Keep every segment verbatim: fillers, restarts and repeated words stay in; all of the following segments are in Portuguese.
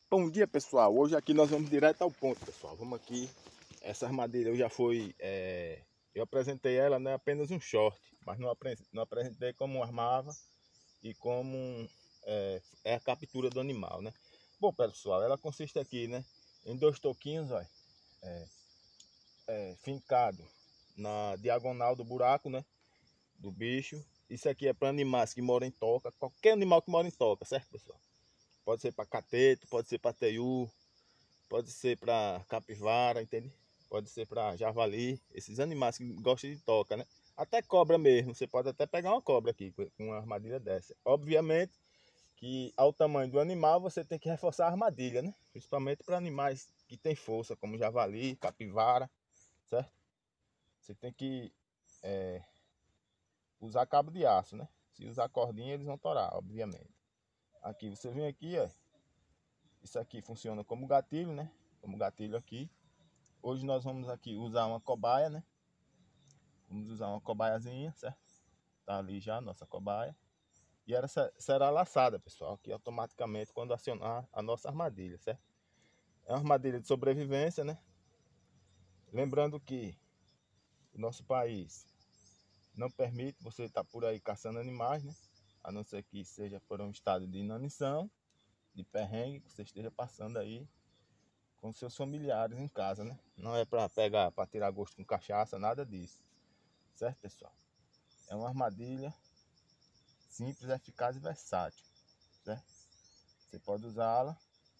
Bom dia, pessoal. Hoje aqui nós vamos direto ao ponto, pessoal. Vamos aqui. Essa armadilha eu já foi... É... Eu apresentei ela, né, apenas um short, mas não, apre... não apresentei como armava e como é... é a captura do animal, né? Bom, pessoal, ela consiste aqui, né, em dois toquinhos, ó, é... É... fincado na diagonal do buraco, né, do bicho. Isso aqui é para animais que moram em toca, qualquer animal que mora em toca, certo, pessoal? Pode ser para cateto, pode ser para teiu, pode ser para capivara, entende? Pode ser para javali, esses animais que gostam de toca, né? Até cobra mesmo, você pode até pegar uma cobra aqui com uma armadilha dessa. Obviamente que ao tamanho do animal você tem que reforçar a armadilha, né? Principalmente para animais que têm força, como javali, capivara, certo? Você tem que é, usar cabo de aço, né? Se usar cordinha eles vão torar, obviamente. Aqui você vem aqui, ó. Isso aqui funciona como gatilho, né? Como gatilho aqui. Hoje nós vamos aqui usar uma cobaia, né? Vamos usar uma cobaiazinha, certo? Tá ali já a nossa cobaia. E ela será laçada, pessoal, aqui automaticamente quando acionar a nossa armadilha, certo? É uma armadilha de sobrevivência, né? Lembrando que o nosso país não permite você estar por aí caçando animais, né? A não ser que seja por um estado de inanição, de perrengue que você esteja passando aí com seus familiares em casa, né? Não é para pegar, para tirar gosto com cachaça, nada disso. Certo, pessoal? É uma armadilha simples, eficaz e versátil, certo? Você pode usá-la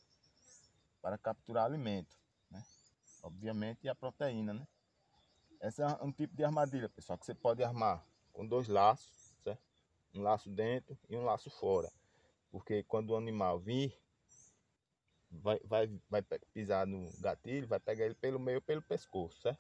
para capturar alimento, né? Obviamente, e a proteína, né? Essa é um tipo de armadilha, pessoal, que você pode armar com dois laços, certo? Um laço dentro e um laço fora. Porque quando o animal vir, vai, vai, vai pisar no gatilho, vai pegar ele pelo meio, pelo pescoço, certo?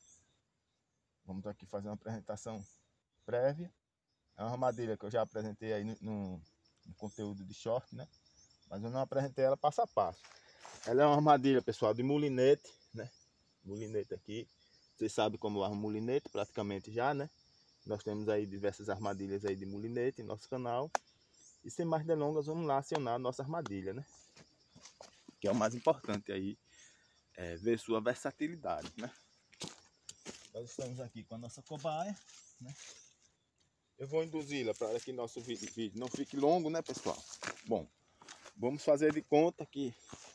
Vamos aqui fazer uma apresentação prévia. É uma armadilha que eu já apresentei aí no, no, no conteúdo de short, né? Mas eu não apresentei ela passo a passo. Ela é uma armadilha, pessoal, de mulinete, né? Mulinete aqui. Vocês sabem como arma mulinete, praticamente já, né? Nós temos aí diversas armadilhas aí de mulinete em nosso canal. E sem mais delongas, vamos lá acionar a nossa armadilha, né? Que é o mais importante aí, é ver sua versatilidade, né? Nós estamos aqui com a nossa cobaia, né? Eu vou induzi-la para que nosso vídeo, vídeo não fique longo, né, pessoal? Bom, vamos fazer de conta que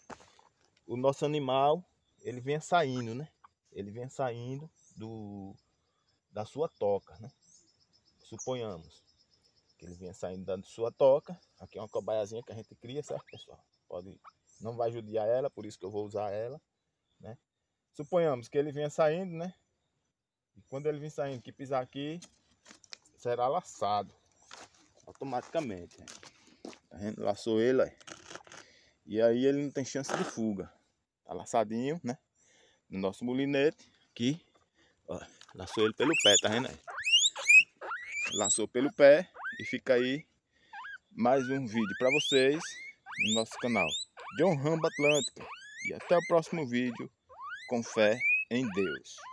o nosso animal, ele vem saindo, né? Ele vem saindo do, da sua toca, né? Suponhamos que ele venha saindo da sua toca. Aqui é uma cobaiazinha que a gente cria, certo, pessoal? Pode, não vai judiar ela, por isso que eu vou usar ela, né? Suponhamos que ele venha saindo, né? E quando ele vem saindo, que pisar aqui, será laçado automaticamente. A gente laçou ele, ó. E aí ele não tem chance de fuga. Tá laçadinho, né? No nosso mulinete aqui, ó, laçou ele pelo pé, tá vendo aí? Laçou pelo pé e fica aí mais um vídeo para vocês no nosso canal John Rambo Atlântica. E até o próximo vídeo, com fé em Deus.